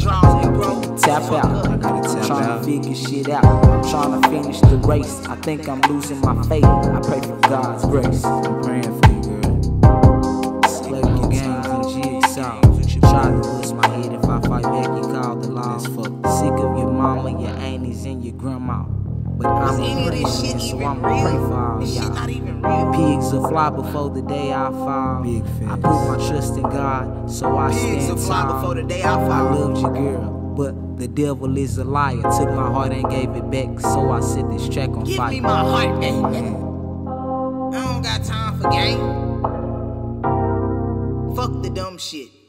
draws and grow. Tap out, I'm trying to figure shit out. I'm trying to finish the race. I think I'm losing my faith. I pray for God's grace. I'm praying for you, girl. Play your games and jigsaw. Try to bust my head. If I fight back, you call the law. Sick of your mama, your aunties, and your grandma. But I'm Any a of this shit so even I'ma pray real? for all This shit y'all. not even real. Pigs will fly before the day I fall. Big I facts. put my trust in God, so I Pigs stand will fly tall. before the day I I fall. loved you, girl, but the devil is a liar. Took my heart and gave it back, so I set this track on Give fire. me my heart back, nigga. I don't got time for game. Fuck the dumb shit.